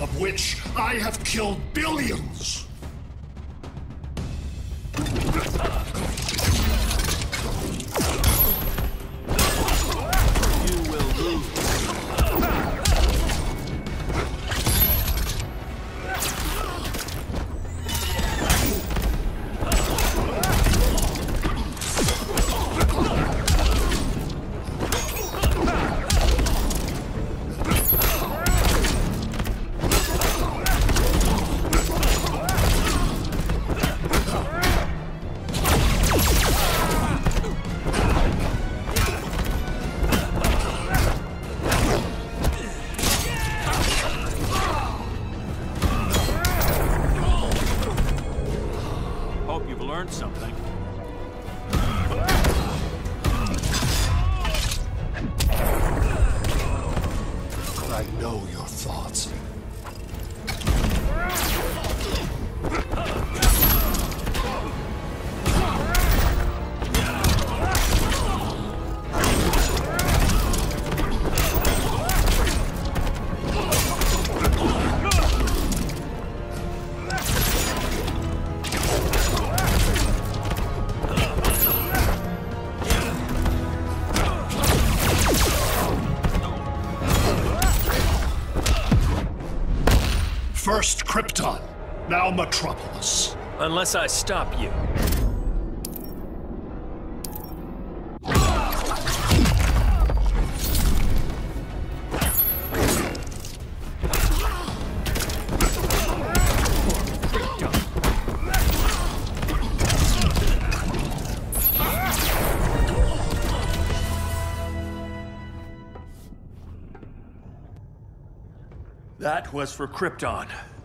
of which I have killed billions. You will lose. Hope you've learned something. I know your thoughts. First Krypton, now Metropolis. Unless I stop you. That was for Krypton.